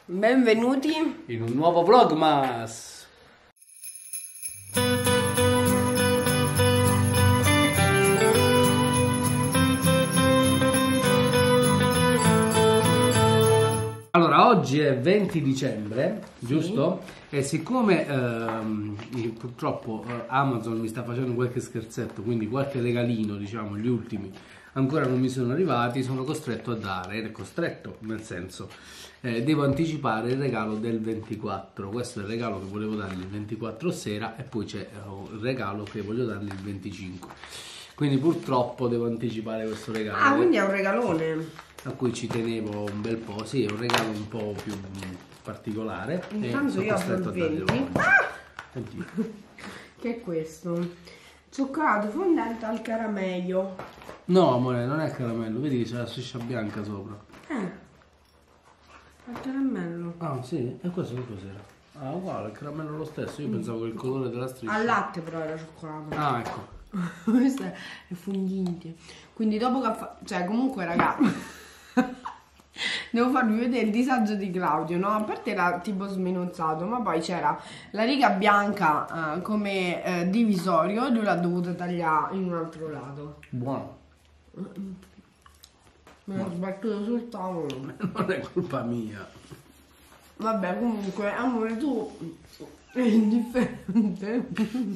Benvenuti in un nuovo Vlogmas. Allora, oggi è 20 dicembre, giusto? E siccome purtroppo Amazon mi sta facendo qualche scherzetto, quindi qualche regalino, diciamo, gli ultimi ancora non mi sono arrivati, sono costretto a dare, costretto nel senso, devo anticipare il regalo del 24. Questo è il regalo che volevo dargli il 24 sera e poi c'è il regalo che voglio dargli il 25. Quindi purtroppo devo anticipare questo regalo. Ah, quindi è un regalone a cui ci tenevo un bel po', sì, è un regalo un po' più particolare. Intanto io apro il 20. Che è questo? Cioccolato fondente al caramello. No amore, non è caramello, vedi che c'è la striscia bianca sopra. Al caramello. Ah sì? E questo che cos'era? Ah uguale, il caramello lo stesso, io pensavo che il colore della striscia. Al latte però era cioccolato. Ah ecco. Questo è fondente. Quindi dopo che cioè comunque ragazzi devo farvi vedere il disagio di Claudio, no? A parte era tipo sminuzzato, ma poi c'era la riga bianca come divisorio, lui l'ha dovuto tagliare in un altro lato. Buono. Me l'ho sbattuto sul tavolo. Non è colpa mia. Vabbè, comunque, amore, tu è indifferente.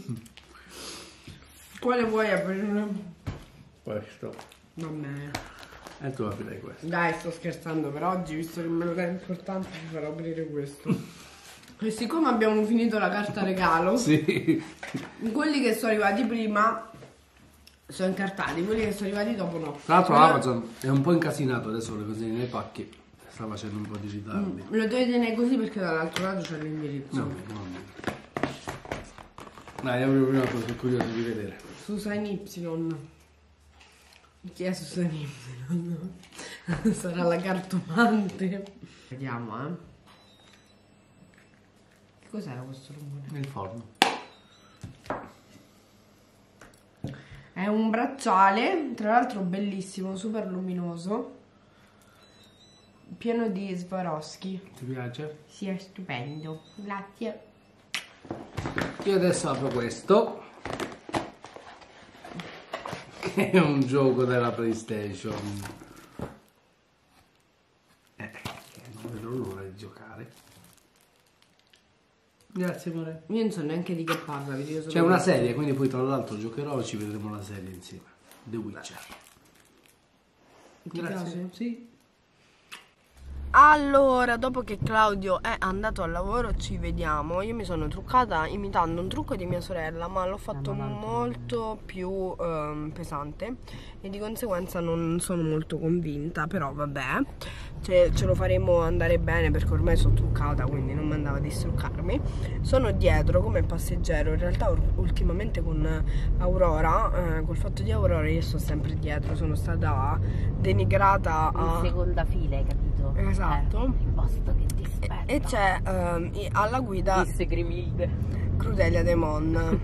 Quale vuoi aprire? Questo. Va bene. E tu aprirai questo. Dai, sto scherzando, per oggi, visto che me lo dai importante, ti farò aprire questo. E siccome abbiamo finito la carta regalo, sì, quelli che sono arrivati prima sono incartati, quelli che sono arrivati dopo no. tra l'altro Amazon è un po' incasinato adesso le cose nei pacchi, sta facendo un po' di ritardi. Lo devi tenere così perché dall'altro lato c'è l'indirizzo. No. Dai, apri prima cosa, sono curioso di vedere. Susan Y. Chi è Susan Y? Sarà la cartomante. Vediamo, Che cos'era questo rumore? Nel forno. È un bracciale, tra l'altro bellissimo, super luminoso, pieno di Swarovski. Ti piace? Sì, è stupendo. Grazie. Io adesso apro questo, che è un gioco della PlayStation. Non vedo l'ora di giocare. Grazie amore. Io non so neanche di che parla. C'è una serie, quindi poi tra l'altro giocherò e ci vedremo la serie insieme. The Witcher. Ti piace? Sì. Allora, dopo che Claudio è andato al lavoro ci vediamo. Io mi sono truccata imitando un trucco di mia sorella, ma l'ho fatto molto più pesante e di conseguenza non sono molto convinta, però vabbè, ce lo faremo andare bene perché ormai sono truccata, quindi non mi andava di struccarmi. Sono dietro come passeggero, in realtà ultimamente con Aurora, col fatto di Aurora io sto sempre dietro, sono stata denigrata in seconda fila, hai capito? Esatto. Il posto che ti aspetta. E c'è alla guida Disse Grimilde. Crudelia De Mon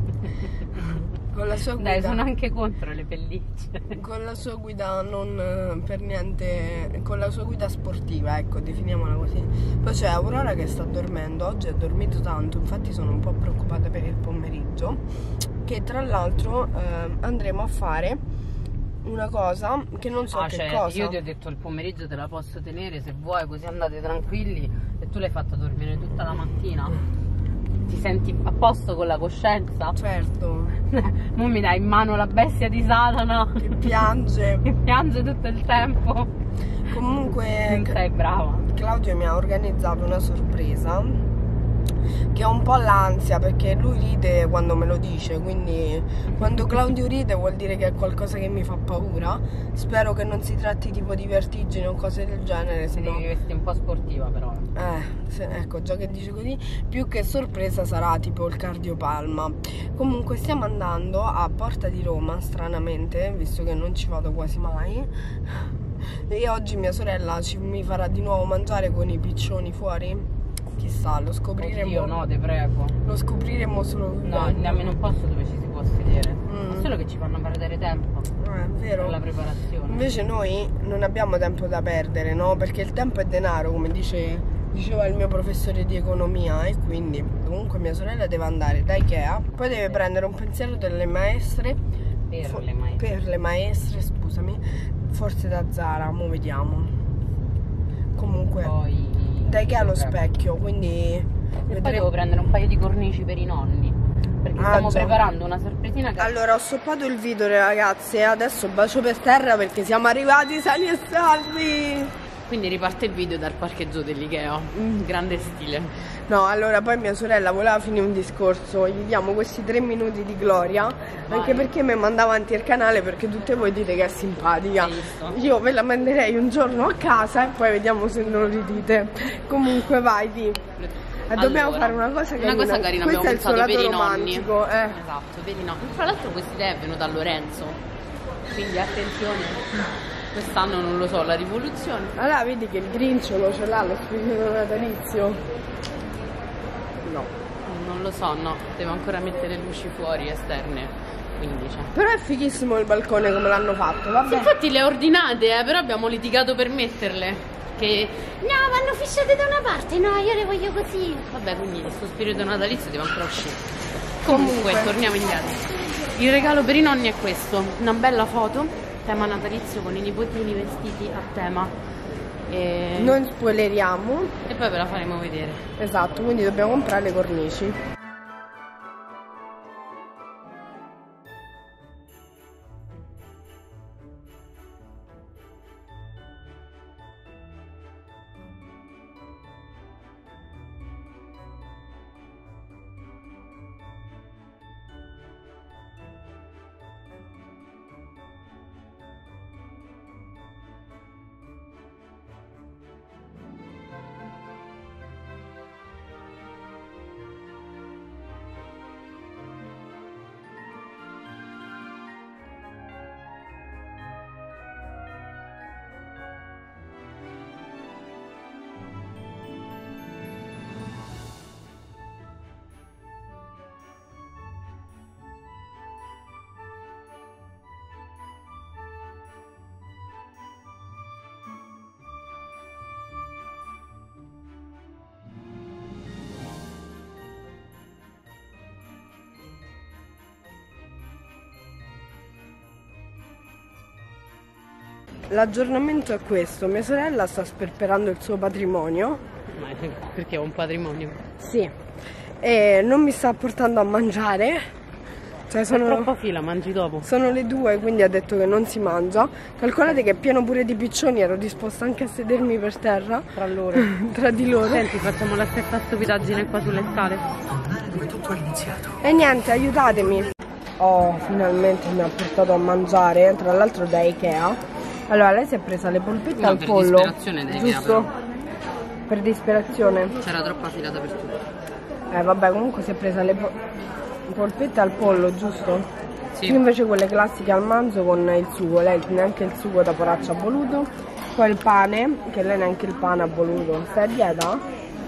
con la sua guida. Dai, sono anche contro le pellicce. Con la sua guida non per niente, con la sua guida sportiva, ecco, definiamola così. Poi c'è Aurora che sta dormendo, oggi ha dormito tanto, infatti sono un po' preoccupata per il pomeriggio, che tra l'altro andremo a fare una cosa che non so che cosa. Io ti ho detto il pomeriggio te la posso tenere se vuoi, così andate tranquilli, e tu l'hai fatta dormire tutta la mattina. Ti senti a posto con la coscienza? Certo. Non mi dai in mano la bestia di Satana che piange. Che piange tutto il tempo. Comunque non sei brava. Claudio mi ha organizzato una sorpresa che ho un po' l'ansia perché lui ride quando me lo dice, quindi quando Claudio ride vuol dire che è qualcosa che mi fa paura. Spero che non si tratti tipo di vertigine o cose del genere, se no... Devi vestire un po' sportiva però. Ecco, già che dice così, più che sorpresa sarà tipo il cardiopalma. Comunque stiamo andando a Porta di Roma, stranamente, visto che non ci vado quasi mai. E oggi mia sorella mi farà di nuovo mangiare con i piccioni fuori. Chissà, lo scopriremo. Io no, te prego. Lo scopriremo solo no, nemmeno un posto dove ci si può sedere. È solo che ci fanno perdere tempo. È vero. Per la preparazione. Invece noi non abbiamo tempo da perdere, no? Perché il tempo è denaro, come dice diceva il mio professore di economia, e quindi comunque mia sorella deve andare da Ikea, poi deve prendere un pensiero delle maestre, per le maestre, scusami, forse da Zara, mo vediamo. Comunque Poi da Ikea allo specchio, quindi e poi devo prendere un paio di cornici per i nonni, perché stiamo preparando una sorpresina che... Allora, ho stoppato il video, ragazze, e adesso bacio per terra perché siamo arrivati sani e salvi. Quindi riparte il video dal parcheggio dell'Ikea, grande stile. No, allora poi mia sorella voleva finire un discorso, gli diamo questi 3 minuti di gloria, anche perché mi manda avanti il canale perché tutte voi dite che è simpatica. Io ve la manderei un giorno a casa e poi vediamo se non ridite. Comunque vai, di. Dobbiamo fare una cosa carina. Una cosa carina, questo è il suo lato per i romantico. nonni. Esatto, per i nonni. Tra l'altro questa idea è venuta a Lorenzo, quindi attenzione. Quest'anno non lo so, la rivoluzione. Allora vedi che il grinciolo ce l'ha, lo spirito natalizio. No. Non lo so, no. Devo ancora mettere luci fuori esterne. Quindi cioè. Però è fighissimo il balcone come l'hanno fatto, vabbè. Sì, infatti le ordinate, però abbiamo litigato per metterle. Che no, vanno fisciate da una parte, no, io le voglio così. Vabbè, quindi il suo spirito natalizio deve ancora uscire. Comunque, torniamo indietro. Il regalo per i nonni è questo: una bella foto tema natalizio con i nipotini vestiti a tema. Non spoileriamo. E poi ve la faremo vedere. Esatto, quindi dobbiamo comprare le cornici. L'aggiornamento è questo: mia sorella sta sperperando il suo patrimonio. Ma perché ho un patrimonio? Sì. E non mi sta portando a mangiare. Cioè sono troppa fila, mangi dopo. Sono le 2, quindi ha detto che non si mangia. Calcolate che è pieno pure di piccioni, ero disposta anche a sedermi per terra. Tra loro. Tra di loro. Senti, facciamo la stessa stupidaggine qua sulle scale. Dove tutto è iniziato. E niente, aiutatemi. Oh, finalmente mi ha portato a mangiare, tra l'altro da Ikea. Allora, lei si è presa le polpette al pollo. Per disperazione da Ikea, giusto? Per disperazione. C'era troppa fila dappertutto. Vabbè, comunque si è presa le polpette al pollo, giusto? Sì. Io invece quelle classiche al manzo con il sugo. Lei neanche il sugo da poraccia ha voluto. Poi il pane, che lei neanche il pane ha voluto. Stai a dieta?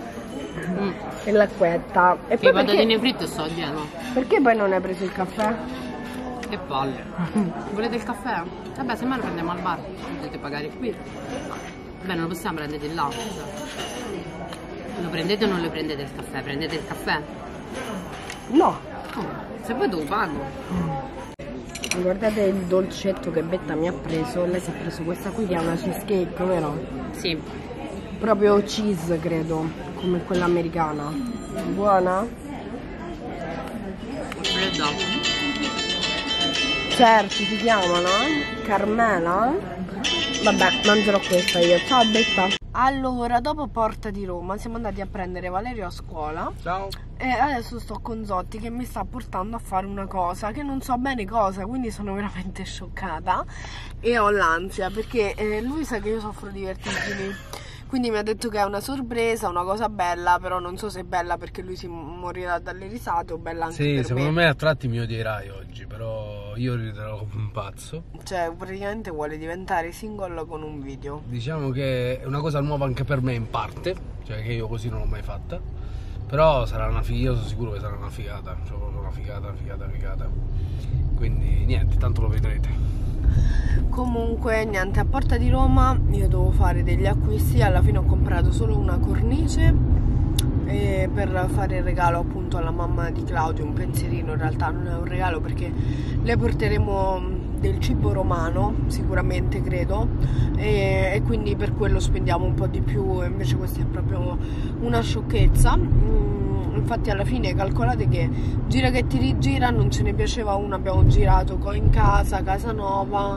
E l'acquetta. E poi patatine fritte sto a dieta. Perché poi non hai preso il caffè? Che palle. Volete il caffè? Vabbè, semmai lo prendiamo al bar. Potete pagare qui. Beh, non lo possiamo prendere là. Lo prendete o non lo prendete il caffè? Prendete il caffè? No. Se poi te lo pago. Guardate il dolcetto che Betta mi ha preso. Lei si è preso questa qui che è una cheesecake, vero? Sì. Proprio cheese, credo, come quella americana. Buona? Fredda. Certo, si chiamano Carmela. Vabbè, mangerò questa io. Ciao Betta. Allora, dopo Porta di Roma siamo andati a prendere Valerio a scuola. Ciao. E adesso sto con Zotti che mi sta portando a fare una cosa che non so bene cosa, quindi sono veramente scioccata e ho l'ansia perché lui sa che io soffro di vertigini. Quindi mi ha detto che è una sorpresa, una cosa bella, però non so se è bella perché lui si morirà dalle risate o bella anche per me. Sì, secondo me a tratti mi odierai oggi, però io riderò come un pazzo. Cioè, praticamente vuole diventare single con un video. Diciamo che è una cosa nuova anche per me in parte, cioè che io così non l'ho mai fatta. Però sarà una figata, io sono sicuro che sarà una figata, cioè proprio una figata. Quindi niente, tanto lo vedrete. Comunque niente, a Porta di Roma io devo fare degli acquisti. Alla fine ho comprato solo una cornice per fare il regalo appunto alla mamma di Claudio, un pensierino, in realtà non è un regalo perché le porteremo del cibo romano sicuramente, credo, e quindi per quello spendiamo un po' di più, e invece questa è proprio una sciocchezza. Infatti alla fine calcolate che gira che ti rigira, non ce ne piaceva una, abbiamo girato in casa nuova,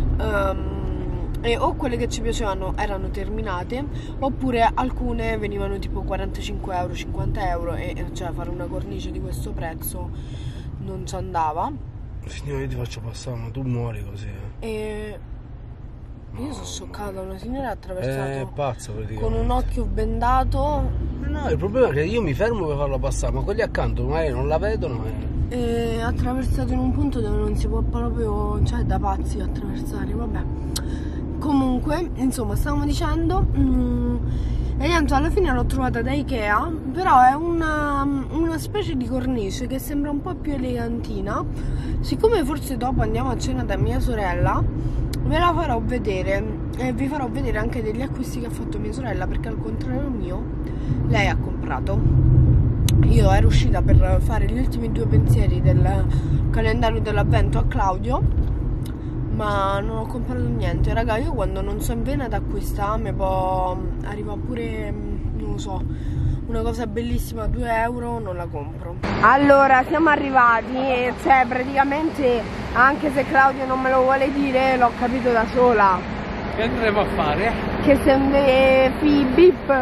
e o quelle che ci piacevano erano terminate oppure alcune venivano tipo 45 euro, 50 euro, e cioè fare una cornice di questo prezzo non ci andava. Signore, io ti faccio passare, ma tu muori così. E io sono scioccata, una signora ha attraversato è pazzo praticamente, con un occhio bendato. No, il problema è che io mi fermo per farla passare, ma quelli accanto magari non la vedono. E ha attraversato in un punto dove non si può proprio, cioè da pazzi attraversare, vabbè. Comunque, insomma, stavamo dicendo, e niente, alla fine l'ho trovata da Ikea, però è una specie di cornice che sembra un po' più elegantina. Siccome forse dopo andiamo a cena da mia sorella, ve la farò vedere e vi farò vedere anche degli acquisti che ha fatto mia sorella, perché al contrario mio lei ha comprato. Io ero uscita per fare gli ultimi 2 pensieri del calendario dell'avvento a Claudio, ma non ho comprato niente. Raga, io quando non so in vena ad acquistare poi arriva pure, non lo so, una cosa bellissima a 2 euro, non la compro. Allora, siamo arrivati e cioè praticamente, anche se Claudio non me lo vuole dire, l'ho capito da sola. Che andremo a fare? Che sembra bip.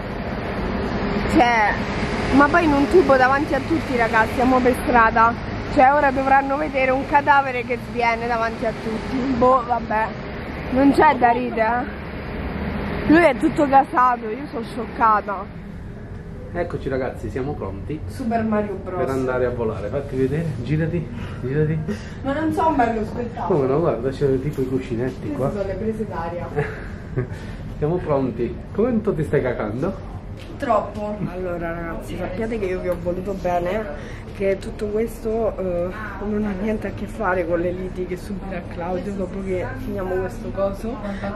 Cioè, ma poi in un tubo davanti a tutti, ragazzi, siamo per strada. Cioè ora dovranno vedere un cadavere che sviene davanti a tutti. Boh, vabbè, non c'è da ridere. Lui è tutto gasato, io sono scioccata. Eccoci ragazzi, siamo pronti Super Mario Bros. Per andare a volare. Fatti vedere, girati. Ma non so un bello spettacolo. Come no, guarda, c'è tipo i cuscinetti qua. Queste sono le prese d'aria. Siamo pronti. Quanto ti stai cacando? Troppo. Allora ragazzi, sappiate che io vi ho voluto bene, che tutto questo non ha niente a che fare con le liti che subirà Claudio dopo che finiamo questo coso.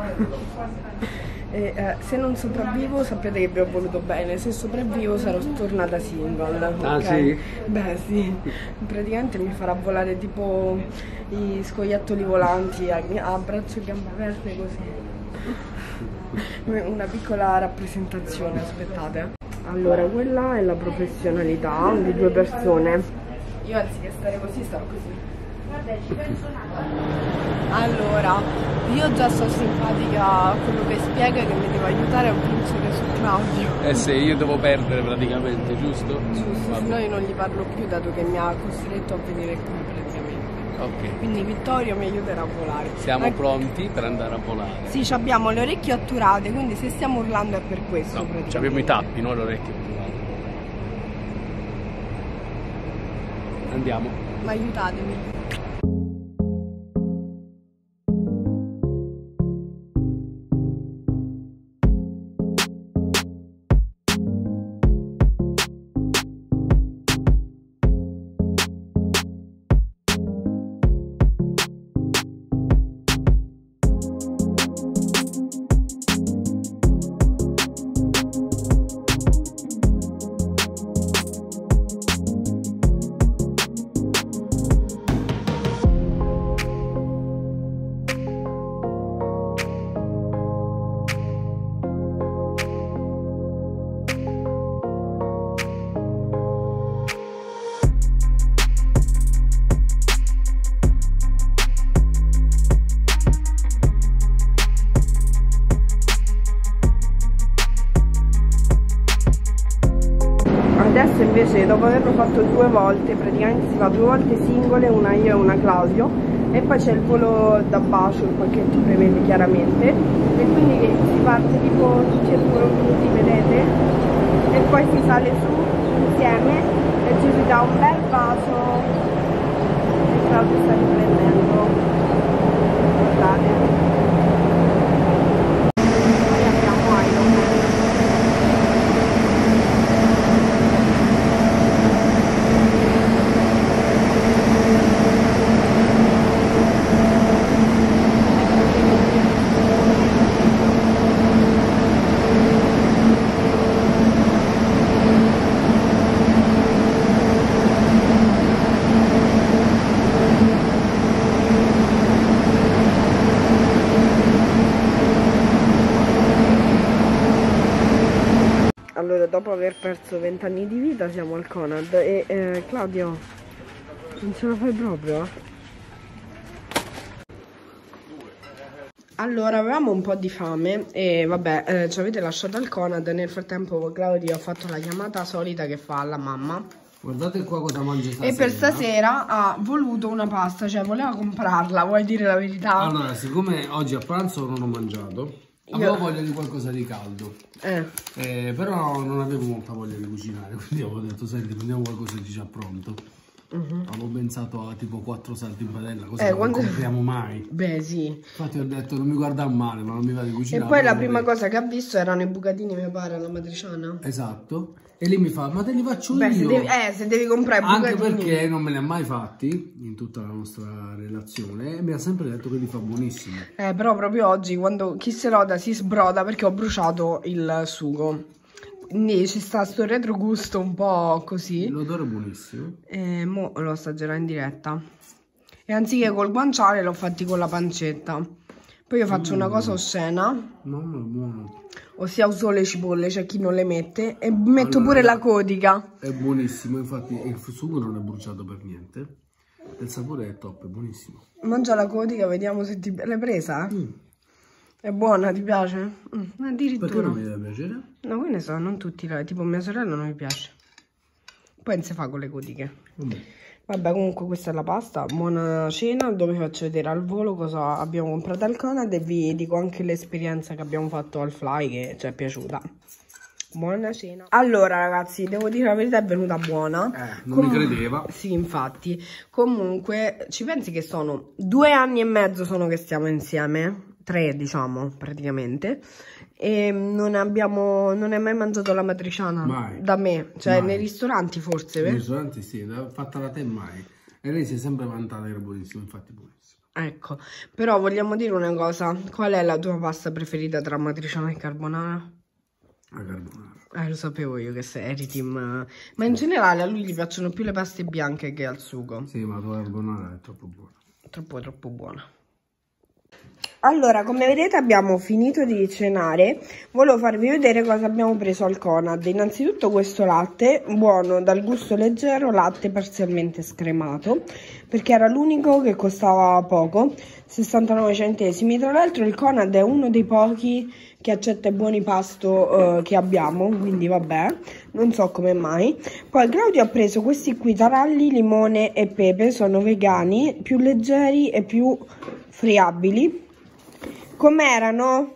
E, se non sopravvivo sappiate che vi ho voluto bene, se sopravvivo sarò tornata single. Ah, okay? sì? Beh sì, praticamente mi farà volare tipo i scoiattoli volanti a braccio e gambe aperte così. Una piccola rappresentazione, aspettate. Allora, quella è la professionalità di 2 persone. Io anziché stare così, starò così. Guarda, ci penso un attimo. Allora, io già sono simpatica a quello che spiega, che mi deve aiutare a vincere su Claudio. Eh sì, io devo perdere praticamente, giusto? Giusto, se no io non gli parlo più, dato che mi ha costretto a venire qui praticamente. Ok. Quindi Vittorio mi aiuterà a volare. Siamo pronti per andare a volare. Sì, abbiamo le orecchie otturate, quindi se stiamo urlando è per questo. No, abbiamo i tappi, non le orecchie. Andiamo. Ma aiutatemi. Adesso invece, dopo averlo fatto 2 volte, praticamente si fa 2 volte singole, una io e una Claudio, e poi c'è il volo da bacio, il pacchetto prevede chiaramente, e quindi si parte tipo tutti e 2 minuti, vedete, e poi si sale su insieme e ci si dà un bel bacio e Claudio sta riprendendo, guardate. Poi abbiamo Iron Man. Allora, dopo aver perso 20 anni di vita siamo al Conad e Claudio, non ce la fai proprio? Allora, avevamo un po' di fame e vabbè, ci avete lasciato al Conad. Nel frattempo Claudio ha fatto la chiamata solita che fa alla mamma. Guardate qua cosa mangia stasera. E per stasera ha voluto una pasta, cioè voleva comprarla, vuoi dire la verità? Allora, siccome oggi a pranzo non ho mangiato, avevo voglia di qualcosa di caldo. Però non avevo molta voglia di cucinare, quindi avevo detto, senti, prendiamo qualcosa che già pronto. Avevo pensato a tipo 4 salti in padella, cosa che non compriamo mai. Beh, sì. Infatti ho detto, non mi guarda male, ma non mi va di cucinare. E poi la prima cosa che ha visto erano i bucatini, mi pare, alla matriciana. Esatto. E lei mi fa, ma te li faccio io? Se devi comprare i bucatini. Anche perché non me li ha mai fatti in tutta la nostra relazione e mi ha sempre detto che li fa buonissimi. Però proprio oggi, quando chi se loda si sbroda perché ho bruciato il sugo. Quindi ci sta sto retrogusto un po' così. L'odore è buonissimo. E mo lo assaggerò in diretta. E anziché col guanciale l'ho fatti con la pancetta. Poi io faccio una cosa oscena. No, è buono. Ossia uso le cipolle, c'è chi non le mette. E metto pure la codica. È buonissimo, infatti il sugo non è bruciato per niente. Il sapore è top, è buonissimo. Mangia la codica, vediamo se ti... L'hai presa? È buona, ti piace? Addirittura. Perché non mi deve piacere? No, che ne so, non tutti, tipo mia sorella non mi piace. Poi non si fa con le codiche. Vabbè, comunque questa è la pasta, buona cena, dove vi faccio vedere al volo cosa abbiamo comprato al Conad e vi dico anche l'esperienza che abbiamo fatto al Fly che ci è piaciuta. Buona cena. Allora ragazzi, devo dire la verità, è venuta buona. Non mi credeva. Sì, infatti. Comunque, ci pensi che sono 2 anni e mezzo sono che stiamo insieme? 3 diciamo, praticamente. E non hai mai mangiato la matriciana? Mai. Da me, cioè nei ristoranti forse, nei ristoranti sì, fatta da te mai. E lei si è sempre vantata che era buonissimo, infatti buonissimo. Ecco, però vogliamo dire una cosa, qual è la tua pasta preferita tra matriciana e carbonara? La carbonara. Lo sapevo io che eri team, ma in generale a lui gli piacciono più le paste bianche che al sugo. Sì, ma la tua carbonara è troppo buona. Troppo buona. Allora, come vedete abbiamo finito di cenare. Volevo farvi vedere cosa abbiamo preso al Conad. Innanzitutto questo latte, buono, dal gusto leggero, latte parzialmente scremato, perché era l'unico che costava poco, 69 centesimi. Tra l'altro il Conad è uno dei pochi che accetta i buoni pasto che abbiamo, quindi vabbè, non so come mai. Poi Claudio ha preso questi qui, taralli, limone e pepe, sono vegani, più leggeri e più friabili. Com'erano?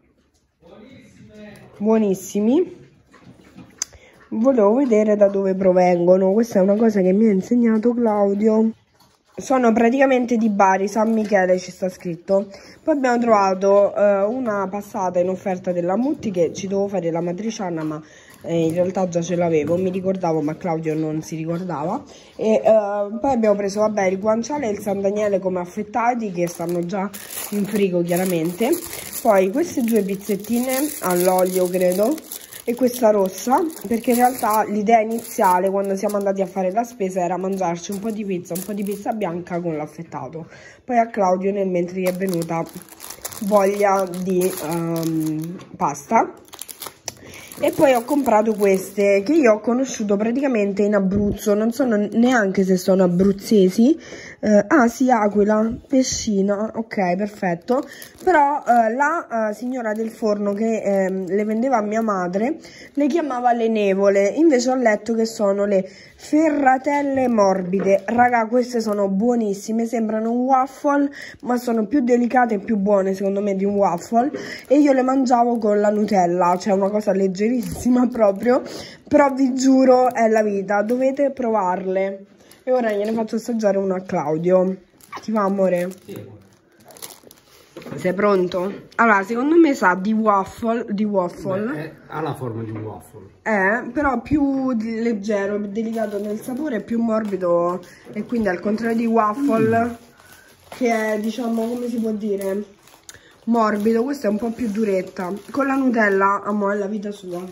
Buonissimi. Volevo vedere da dove provengono. Questa è una cosa che mi ha insegnato Claudio. Sono praticamente di Bari, San Michele ci sta scritto. Poi abbiamo trovato una passata in offerta della Mutti, che ci dovevo fare la matriciana, ma in realtà già ce l'avevo, mi ricordavo ma Claudio non si ricordava. E poi abbiamo preso, vabbè, il guanciale e il San Daniele come affettati, che stanno già in frigo chiaramente. Poi queste 2 pizzettine all'olio credo, e questa rossa, perché in realtà l'idea iniziale quando siamo andati a fare la spesa era mangiarci un po' di pizza bianca con l'affettato. Poi a Claudio nel mentre gli è venuta voglia di pasta. E poi ho comprato queste che io ho conosciuto praticamente in Abruzzo, non so neanche se sono abruzzesi. Ah sì, Aquila, Pescina, ok, perfetto. Però la signora del forno che le vendeva a mia madre le chiamava le nevole, invece ho letto che sono le ferratelle morbide. Raga, queste sono buonissime, sembrano un waffle ma sono più delicate e più buone secondo me di un waffle, e io le mangiavo con la Nutella, cioè una cosa leggerissima proprio, però vi giuro è la vita, dovete provarle. E ora gliene faccio assaggiare una a Claudio. Ti va, amore? Sì. Sei pronto? Allora, secondo me sa di waffle. Beh, ha la forma di un waffle. Però più leggero, delicato nel sapore, più morbido. E quindi al contrario di waffle, che è, diciamo, come si può dire, morbido, questa è un po' più duretta. Con la Nutella, amore, è la vita sua.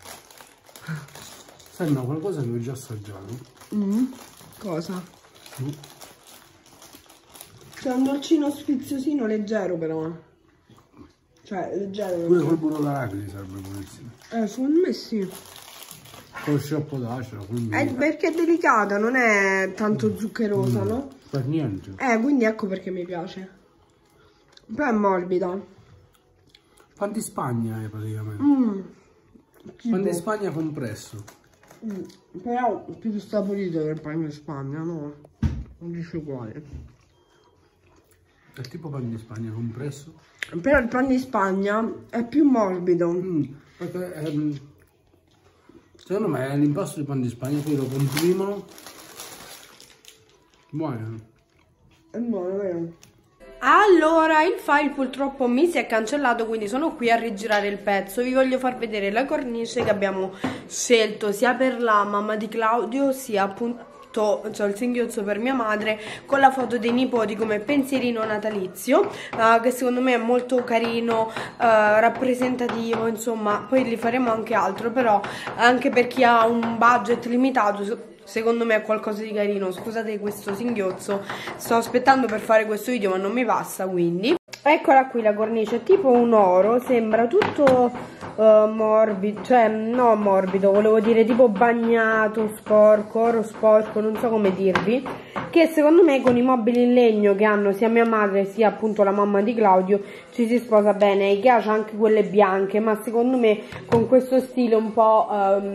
Sembra qualcosa che ho già assaggiato. Cosa? C'è un dolcino sfiziosino leggero però. Cioè, leggero. Pure col burro d'arachidi sarebbe buonissimo. Secondo me sì. Col sciroppo d'acero, quindi... perché è delicata, non è tanto zuccherosa, no? Per niente. Quindi ecco perché mi piace. Però è morbida. Pan di Spagna praticamente. Pan di Spagna compresso. Però più saporito del pan di Spagna, no? Non dice uguale. È tipo pan di Spagna compresso. Però il pan di Spagna è più morbido. Perché secondo me l'impasto di pan di Spagna poi lo comprimono. Buono. È buono, vero? Allora, il file purtroppo mi si è cancellato, quindi sono qui a rigirare il pezzo. Vi voglio far vedere la cornice che abbiamo scelto sia per la mamma di Claudio, sia appunto cioè il singhiozzo per mia madre, con la foto dei nipoti come pensierino natalizio, che secondo me è molto carino, rappresentativo, insomma. Poi li faremo anche altro, però anche per chi ha un budget limitato secondo me è qualcosa di carino. Scusate questo singhiozzo, sto aspettando per fare questo video ma non mi passa, quindi eccola qui la cornice, tipo un oro, sembra tutto morbido, cioè no morbido, volevo dire tipo bagnato, sporco, oro sporco, non so come dirvi, che secondo me con i mobili in legno che hanno sia mia madre sia appunto la mamma di Claudio ci si sposa bene. Ikea c'ha anche quelle bianche, ma secondo me con questo stile un po'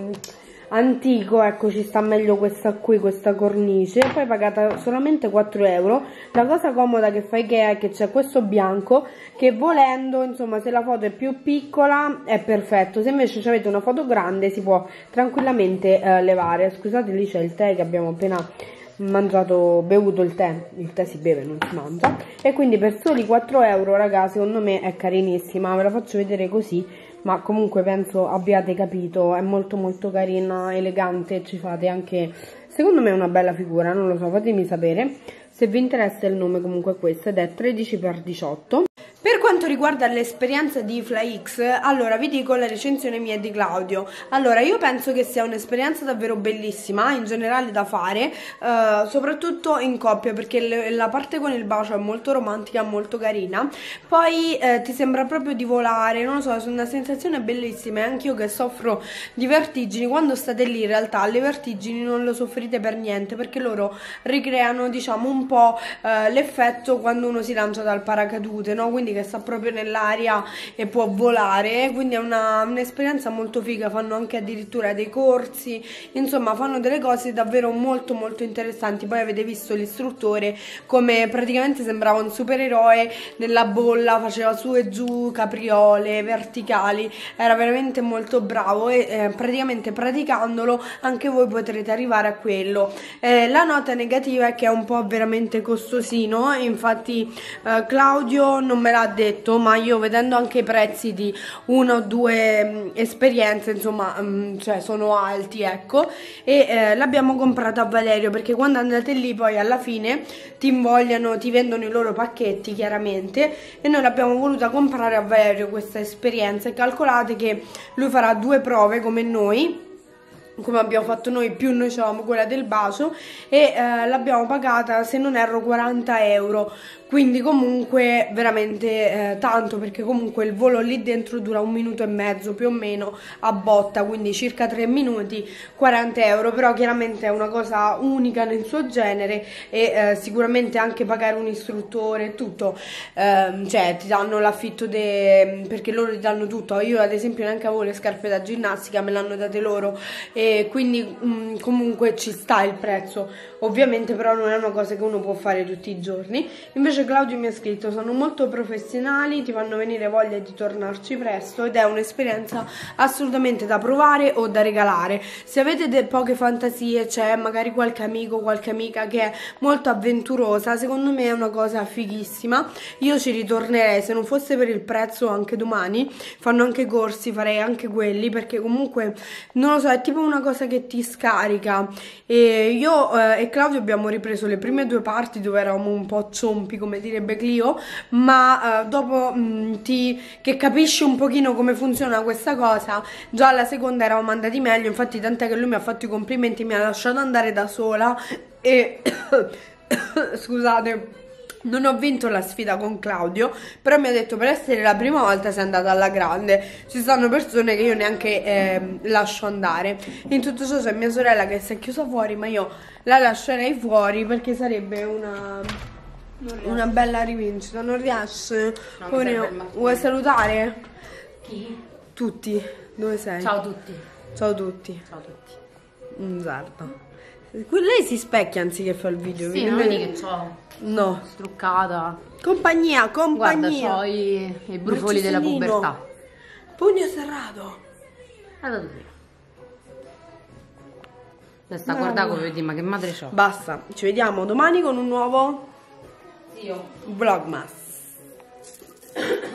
antico, ecco, ci sta meglio questa qui, questa cornice. Poi pagata solamente 4 euro. La cosa comoda che fa Ikea è che c'è questo bianco che, volendo, insomma, se la foto è più piccola è perfetto, se invece avete una foto grande si può tranquillamente levare. Scusate, lì c'è il tè che abbiamo appena bevuto il tè si beve, non si mangia, e quindi per soli 4 euro, raga, secondo me è carinissima. Ve la faccio vedere così, ma comunque penso abbiate capito, è molto molto carina, elegante, ci fate anche, secondo me, una bella figura, non lo so, fatemi sapere se vi interessa il nome. Comunque questo, ed è 13x18. Per quanto riguarda l'esperienza di FlyX, allora vi dico la recensione mia e di Claudio. Allora, io penso che sia un'esperienza davvero bellissima, in generale da fare, soprattutto in coppia, perché la parte con il bacio è molto romantica, molto carina. Poi ti sembra proprio di volare, non lo so, è una sensazione bellissima. E anch'io che soffro di vertigini, quando state lì in realtà le vertigini non lo soffrite per niente, perché loro ricreano, diciamo, un po' l'effetto quando uno si lancia dal paracadute, no? Quindi che sta proprio nell'aria e può volare, quindi è un'esperienza molto figa. Fanno anche addirittura dei corsi, insomma fanno delle cose davvero molto molto interessanti. Poi avete visto l'istruttore come praticamente sembrava un supereroe nella bolla, faceva su e giù capriole verticali, era veramente molto bravo e praticamente praticandolo anche voi potrete arrivare a quello. La nota negativa è che è un po' veramente costosino, infatti Claudio non me l'ha detto, ma io vedendo anche i prezzi di una o due esperienze, insomma, cioè sono alti, ecco, e l'abbiamo comprata a Valerio, perché quando andate lì poi alla fine ti invogliano, ti vendono i loro pacchetti chiaramente, e noi l'abbiamo voluta comprare a Valerio questa esperienza. E calcolate che lui farà 2 prove come noi, come abbiamo fatto noi, più noi avevamo quella del bacio, e l'abbiamo pagata, se non erro, 40 euro. Quindi comunque veramente tanto, perché comunque il volo lì dentro dura 1 minuto e mezzo più o meno a botta, quindi circa 3 minuti, 40 euro. Però chiaramente è una cosa unica nel suo genere, e sicuramente anche pagare un istruttore e tutto, cioè ti danno l'affitto, perché loro ti danno tutto. Io ad esempio neanche avevo le scarpe da ginnastica, me l'hanno date loro, e quindi comunque ci sta il prezzo, ovviamente, però non è una cosa che uno può fare tutti i giorni. Invece Claudio mi ha scritto: sono molto professionali, ti fanno venire voglia di tornarci presto, ed è un'esperienza assolutamente da provare o da regalare. Se avete poche fantasie, c'è magari qualche amico, qualche amica che è molto avventurosa, secondo me è una cosa fighissima. Io ci ritornerei, se non fosse per il prezzo, anche domani. Fanno anche corsi, farei anche quelli, perché comunque non lo so, è tipo una cosa che ti scarica. E io e Claudio abbiamo ripreso le prime 2 parti dove eravamo un po' ciompi, come direbbe Clio, ma dopo che capisci un pochino come funziona questa cosa, già alla seconda eravamo andati meglio. Infatti tant'è che lui mi ha fatto i complimenti, mi ha lasciato andare da sola e scusate, Non ho vinto la sfida con Claudio, però mi ha detto per essere la prima volta sei andata alla grande. Ci stanno persone che io neanche lascio andare. In tutto ciò c'è mia sorella che si è chiusa fuori, ma io la lascerei fuori perché sarebbe una bella rivincita. Non riesce. Vuoi salutare? Chi? Tutti. Dove sei? Ciao a tutti. Ciao a tutti. Ciao a tutti. Guarda. Lei si specchia anziché fare il video. Sì, non vedi che c'ho No. struccata. Compagnia. Guarda, c'ho i brufoli della Marchesellino. pubertà. Pugno serrato. Guarda tu. Sta guarda come vedi, ma che madre c'ho. Basta, ci vediamo domani con un nuovo Zio. vlogmas.